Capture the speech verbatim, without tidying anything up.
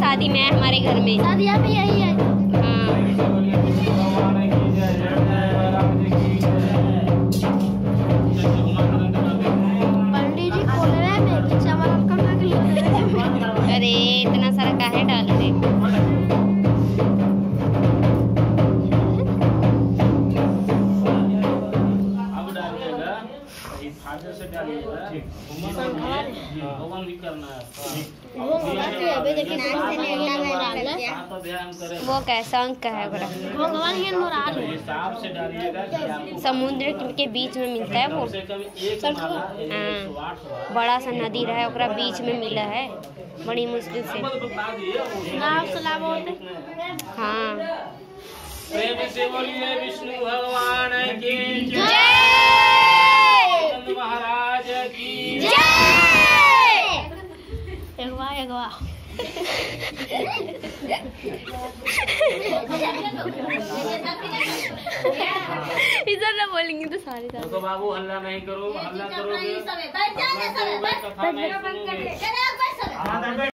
शादी में है हमारे घर में। शादी यहाँ पे यही है। हाँ पंडित जी बोल रहे हैं मैं कि चावल करना के लिए। अरे इतना सारा काहे डाल रहे? अब डालिएगा फादर से डालिएगा भी करना है। वो कैसा अंक है? हिसाब से डालिएगा। समुद्र के बीच में मिलता है वो। हाँ बड़ा सा नदी रहा है ओकरा बीच में मिला है बड़ी मुश्किल से। हाँ प्रेम से बोलिए विष्णु भगवान की जय, महाराज की जय। एगवा एगवा इधर ना बोलेंगे तो सारे तो बाबू हल्ला नहीं करो, हल्ला करोगे